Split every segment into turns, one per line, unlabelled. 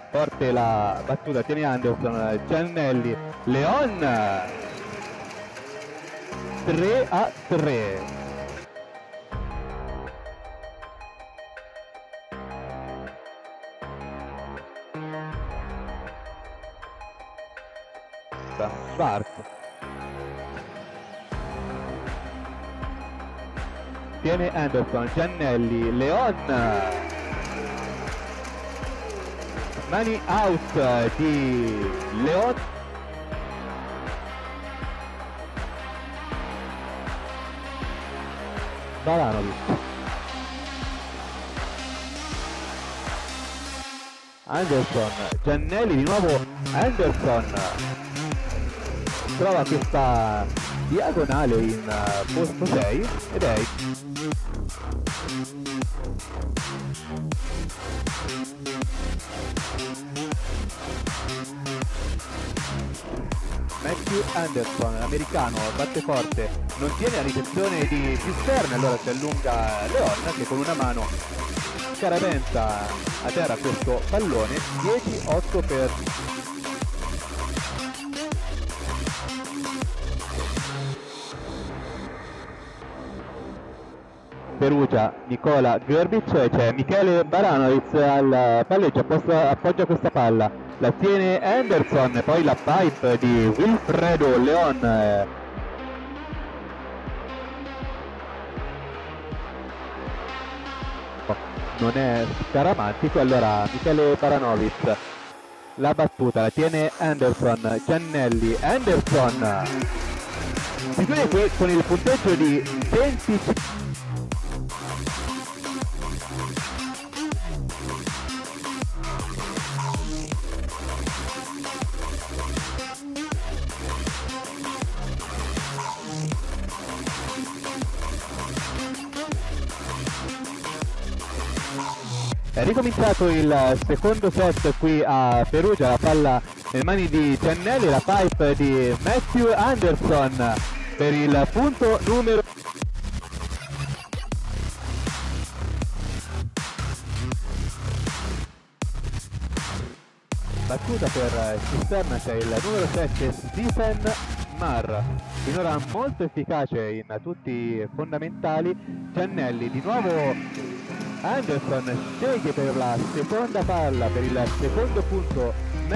forte la battuta, tiene Anderson, Giannelli, Leon, 3-3. Schwarz, tiene Anderson, Giannelli, Leon, mani out di Leon, Baranovic, Anderson, Giannelli, di nuovo Anderson, trova questa diagonale in posto 6 ed è Matthew Anderson, l'americano, batte forte, non tiene la ricezione di Cisterna, allora si allunga Leon che con una mano scaraventa a terra questo pallone. 10-8 per Perugia. Nicola Grbic, c'è Michele Baranovic al palleggio, appoggia questa palla, la tiene Anderson, poi la pipe di Wilfredo Leon, non è scaramantico, allora Michele Baranovic, la battuta la tiene Anderson, Giannelli, Anderson si chiude qui con il punteggio di 20. È ricominciato il secondo set qui a Perugia, la palla nelle mani di Giannelli, la pipe di Matthew Anderson per il punto numero battuta per Cisterna. C'è il numero 7 Stephen Marr, finora molto efficace in tutti i fondamentali. Giannelli, di nuovo Anderson sceglie per la seconda palla, per il secondo punto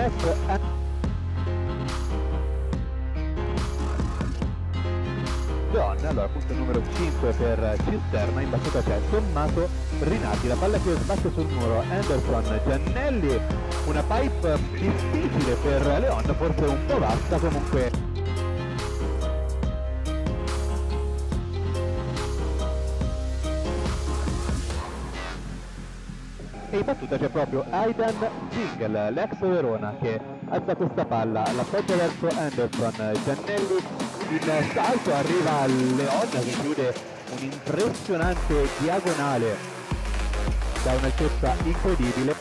John, allora punto numero 5 per Cisterna. In battuta c'è Tommaso Rinaldi, la palla che sbatte sul muro, Anderson, Giannelli, una pipe difficile per Leon, forse un po' vasta, comunque e in battuta c'è proprio Aidan Jingle, l'ex Verona, che alza questa palla, l'appoggia verso Anderson, Giannelli in salto, arriva al Leon che chiude un'impressionante diagonale da un'altezza incredibile.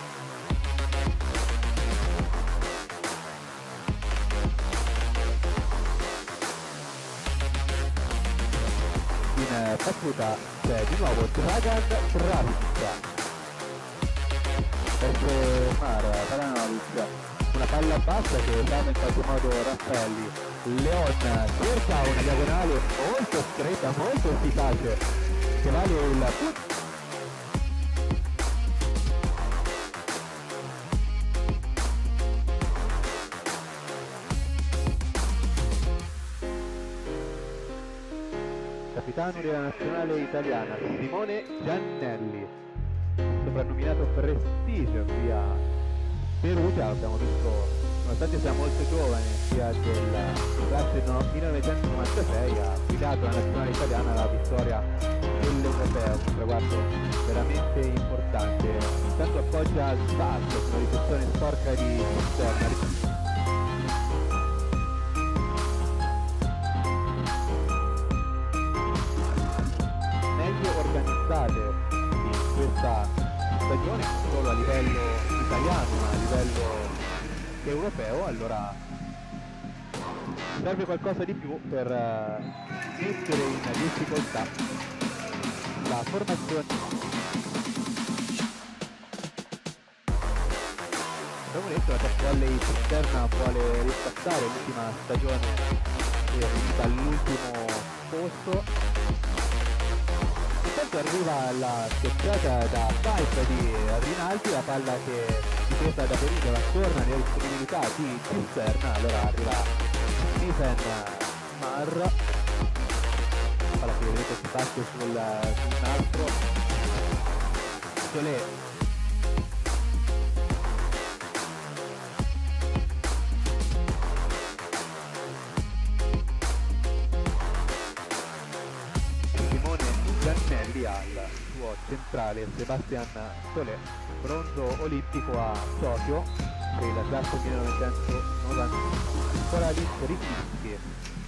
In battuta c'è di nuovo Dragan Travic verso Baranovic, una palla bassa che salva in qualche modo Raffaelli. Leon cerca una diagonale molto stretta, molto efficace, che vale il punto. Capitano della nazionale italiana Simone Giannelli, soprannominato Prestigio qui a Perugia. Abbiamo visto, nonostante sia molto giovane, sia della classe 1996, ha guidato la nazionale italiana alla vittoria dell'Europeo, un traguardo veramente importante. Intanto appoggia al spazio, una ricezione sporca di Cisterna. Organizzate in questa stagione, non solo a livello italiano ma a livello europeo, allora serve qualcosa di più per mettere in difficoltà la formazione. visto la top volley Cisterna vuole riscattare l'ultima stagione e è venuta all'ultimo posto. Intanto arriva la schiacciata da Pipe di Rinaldi, la palla che difesa da Perugia la torna nelle disponibilità di Cisterna, allora arriva Stephen Marr, palla che vedete si batte sul nastro, Solé Giannelli al suo centrale Sebastian Solé, bronzo olimpico a Tokyo per il classe 1990, ancora lì Ricchi.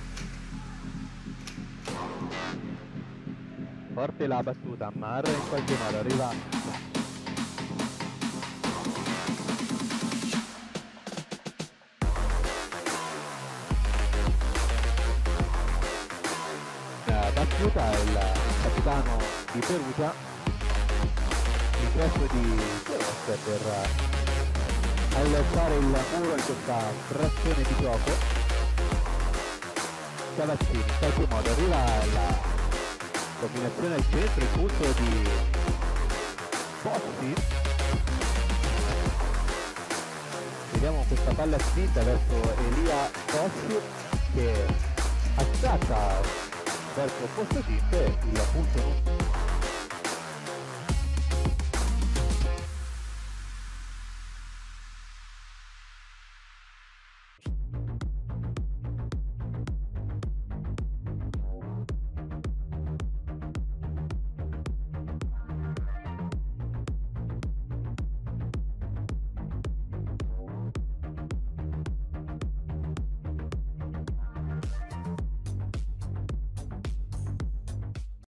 Forte la battuta, Marr in qualche modo arriva battuta il capitano di Perugia, l'ingresso di Peros per alzare il muro in questa frazione di gioco. Cavazzini in qualche modo arriva la combinazione al centro, il punto di Bossi, vediamo questa palla spinta verso Elia Bossi che attacca verso il posto 5, il punto